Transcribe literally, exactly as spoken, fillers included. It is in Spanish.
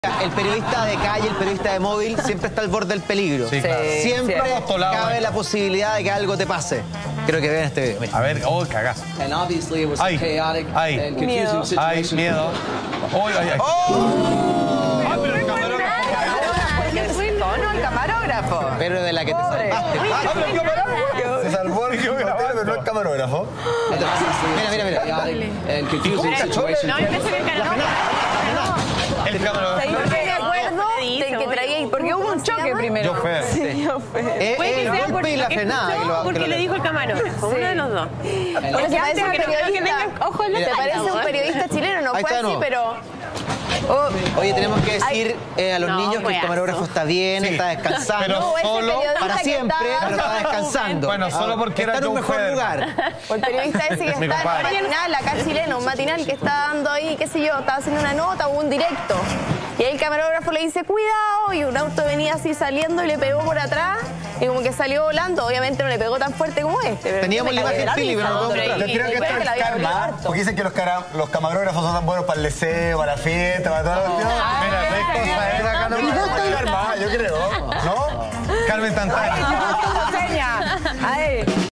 El periodista de calle, el periodista de móvil, siempre está al borde del peligro. Sí, claro. Siempre sí. cabe la posibilidad de que algo te pase. Creo que vean este video. Mira. A ver, oh, cagazo. Ay, ay, Miedo. ay, miedo. Oh, ay, ay. ¡Oh! Ah, pero el camarógrafo. No, el camarógrafo. Pero de la que te Pobre. salvaste. Ah, pero el camarógrafo. Se salvó el reportero, pero no el camarógrafo. Mira, mira, mira. ¿Y cómo cachó? No, yo pensé que el camarógrafo. El camarógrafo. Yo me acuerdo del que traía, porque hubo un choque primero. Yo fe. Sí, yo fe. Eh, Puede que el sea golpe porque y la que frenada. escuchó, que lo- que porque lo- le dijo el camarógrafo, uno de los dos. Bueno, Porque se parece antes a un que no creo que periodista. tenga ojos en la Se tela, parece a un ¿no? periodista chileno, no Ahí fue está, así, no. pero... Oh, Oye, tenemos que decir eh, a los No, niños que el juegazo. camarógrafo está bien, Sí. está descansando. Pero no, ese solo periodista para que siempre, está- pero está descansando. Bueno, solo porque está era en un John mejor Federer. lugar. O el periodista ese que Mi está en un compadre. matinal, acá chileno, un matinal que está dando ahí, qué sé yo, estaba haciendo una nota o un directo. Y ahí el camarógrafo le dice, cuidado, y un auto venía así saliendo y le pegó por atrás, y como que salió volando. Obviamente no le pegó tan fuerte como este. Pero Teníamos me la cagué de imagen, Pili, risa, pero no hombre. podemos Yo Y- creo y que esto creo es la había dolido karma, harto. porque dicen que los, cara- los camarógrafos son tan buenos para el deseo, para la fiesta, para todo lo que... Mira, seis cosas era acá Y nomás. no está karma, yo creo, ¿no? Carmen Tantana. Seña. Ay.